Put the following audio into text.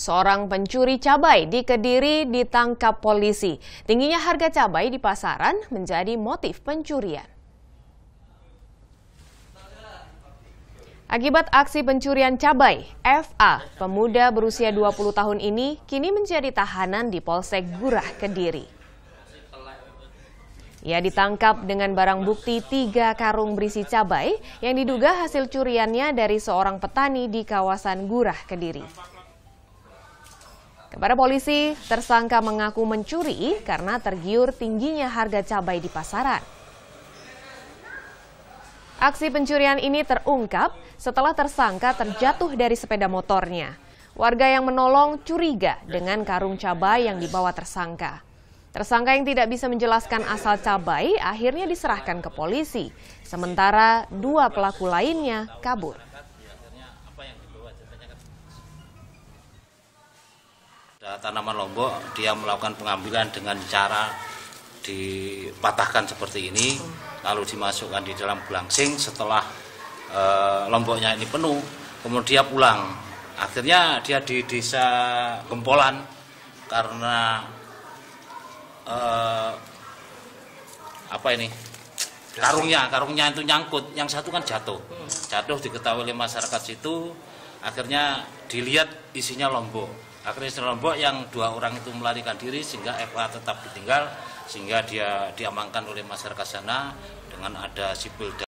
Seorang pencuri cabai di Kediri ditangkap polisi. Tingginya harga cabai di pasaran menjadi motif pencurian. Akibat aksi pencurian cabai, FA, pemuda berusia 20 tahun ini kini menjadi tahanan di Polsek Gurah, Kediri. Ia ditangkap dengan barang bukti 3 karung berisi cabai yang diduga hasil curiannya dari seorang petani di kawasan Gurah, Kediri. Kepada polisi, tersangka mengaku mencuri karena tergiur tingginya harga cabai di pasaran. Aksi pencurian ini terungkap setelah tersangka terjatuh dari sepeda motornya. Warga yang menolong curiga dengan karung cabai yang dibawa tersangka. Tersangka yang tidak bisa menjelaskan asal cabai akhirnya diserahkan ke polisi, sementara 2 pelaku lainnya kabur. Tanaman lombok dia melakukan pengambilan dengan cara dipatahkan seperti ini, lalu dimasukkan di dalam gelangsing. Setelah lomboknya ini penuh, kemudian pulang. Akhirnya dia di desa Gempolan karena karungnya itu nyangkut, yang satu kan jatuh diketahui oleh masyarakat situ. Akhirnya dilihat isinya lombok. Akhirnya isi lombok yang 2 orang itu melarikan diri sehingga FA tetap ditinggal, sehingga dia diamankan oleh masyarakat sana dengan ada sipil.